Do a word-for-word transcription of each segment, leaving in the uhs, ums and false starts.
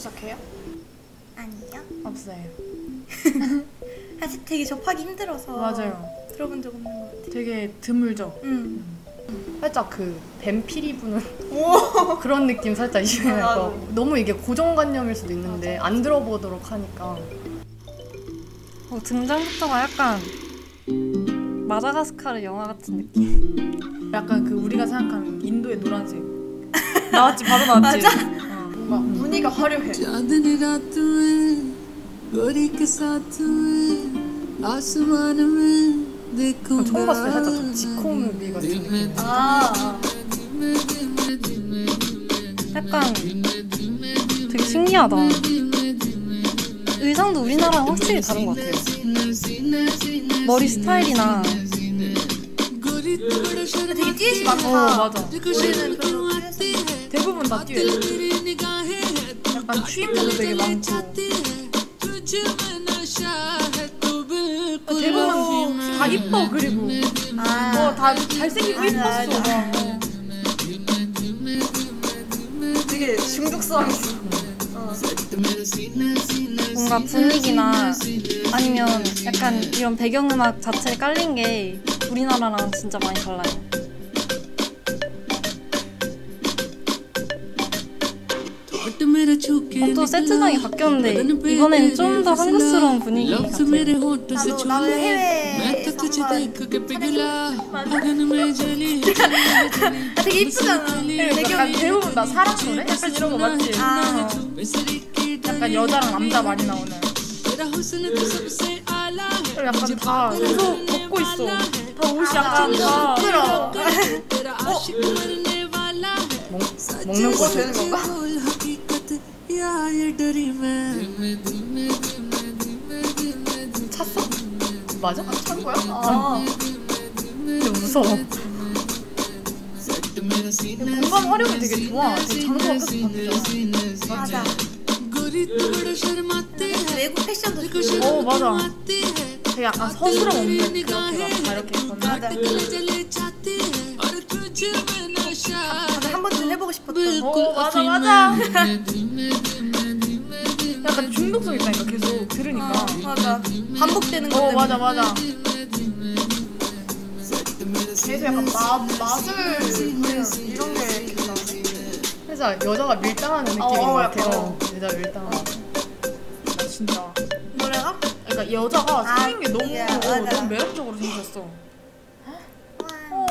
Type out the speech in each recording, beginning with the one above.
시작해요? 아니요. 없어요. 사실 되게 접하기 힘들어서 맞아요. 들어본 적 없는 것 같아요. 되게 드물죠? 응. 음. 살짝 그 뱀피리 부는 그런 느낌 살짝 있어요. 아, 너무 이게 고정관념일 수도 있는데 안 들어보도록 하니까. 어, 등장부터가 약간 마다가스카르 영화 같은 느낌. 약간 그 우리가 생각하는 인도의 노란색 나왔지, 바로 나왔지. 맞아? 어, 뭔가 무늬가 화려해. 어, 처음 봤을 때 살짝 좀 지코무비 같은 느낌. 아. 약간 되게 신기하다. 의상도 우리나라랑 확실히 다른 것 같아요. 머리 스타일이나. 되게 듀엣이 많다. 어, 맞아. 우리는 별로 듀엣은 대부분 다 듀엣. 약간 추임새도 되게 많고. 대부분 다 이뻐. 그리고 아. 어, 다 잘생기고 맞아, 이뻤어. 맞아. 막. 되게 중독성 있어. 뭔가 분위기나 아니면 약간 이런 배경음악 자체에 깔린 게 우리나라랑 진짜 많이 달라요. 어, 또 세트장이 바뀌었는데 이번엔 좀 더 한국스러운 분위기 같아요. 나도 나도 해외에서 아, 되게 이쁘잖아. 약간 배경이. 대부분 다 사랑 노래? 약간 이런 거 맞지? 아. 약간 여자랑 남자 많이 나오는. 그리고 약간 다 계속 벗고 있어. 다 옷이 약간 다 부끄러워. 먹, 먹는 거 되는 건가? 찼어? 맞아? 아, 찬 거야? 아. 근데 무서워. 공간 활용이 되게 좋아. 되게 장소가 계속 바뀌잖아. 맞아. 외국 패션도 좋고. 어, 맞아. 되게 약간 서스럼 없는 그렇게 막 다 이렇게 입었는데. 맞아. 다들 한 번쯤 해보고 싶었던. 어, 맞아, 맞아. 약간 중독성 있다니까, 계속 들으니까. 어, 맞아. 반복되는 것 어, 때문에. 맞아, 맞아. 계속 약간 마, 맛을 부리는 이런 게 계속 나오네. 그래서 여자가 밀당하는 느낌인 어, 것 약간. 같아요. 여자 밀당하는. 나 진짜. 노래가? 그러니까 여자가 아, 생긴 게 너무, 예, 어, 맞아. 너무 매력적으로 생겼어. 어.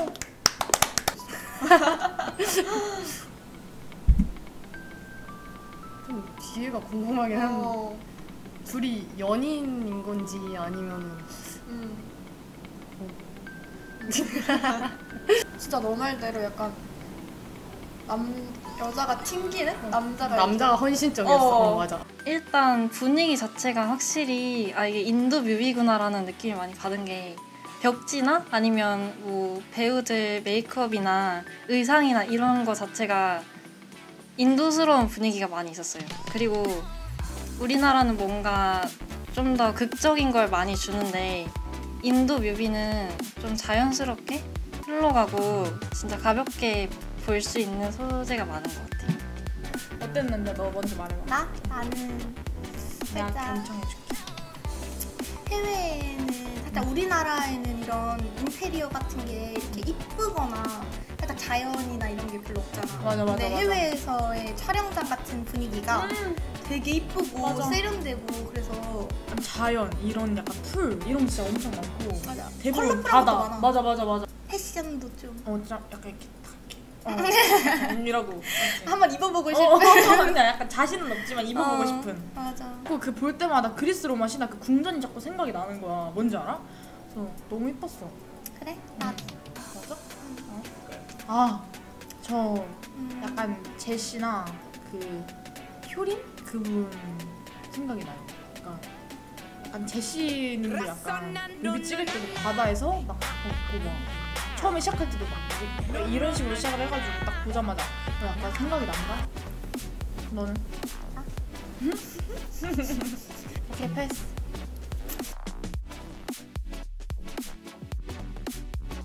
좀 뒤에가 궁금하긴 한데. 어. 둘이 연인인 건지 아니면은. 음. 진짜 너 말대로 약간 남 여자가 튕기는 남자가 남자가 헌신적이었어. 어. 어, 맞아. 일단 분위기 자체가 확실히 아 이게 인도 뮤비구나라는 느낌을 많이 받은 게 벽지나 아니면 뭐 배우들 메이크업이나 의상이나 이런 거 자체가 인도스러운 분위기가 많이 있었어요. 그리고 우리나라는 뭔가 좀 더 극적인 걸 많이 주는데 인도 뮤비는 좀 자연스럽게 흘러가고 진짜 가볍게 볼 수 있는 소재가 많은 것 같아요. 어땠는데 너 먼저 말해봐. 나? 나는 내가 살짝 경청해줄게. 해외에는 살짝 우리나라에는 이런 인테리어 같은 게 이렇게 이쁘거나 살짝 자연이나 이런 게 별로 없잖아. 맞아, 맞아, 근데 맞아. 해외에서의 촬영장 같은 분위기가 음. 되게 이쁘고 맞아. 세련되고 그래서 자연 이런 약간 풀 이런 거 진짜 엄청 많고. 맞아. 대부분 컬러풀한 것도 바다. 많아. 맞아, 맞아, 맞아. 패션도 좀 어, 진짜 약간 이렇게 탁 이렇게. 어, 언니라고. 한번 입어보고 어, 싶은. 어, 그냥 약간 자신은 없지만 입어보고 어, 싶은. 맞아. 그 볼 때마다 그리스 로마시나 그 궁전이 자꾸 생각이 나는 거야. 뭔지 알아? 그래서 너무 이뻤어. 그래? 나. 맞아? 어? 아, 저 음. 약간 제시나 그 효린 그분 생각이 나요. 그러니까 약간 제시님도 약간 뮤비 찍을 때도 바다에서 막 걷고 막 처음에 시작할 때도 막 이런 식으로 시작을 해가지고 딱 보자마자 약간 생각이 난다. 너는? 오케이, 패스.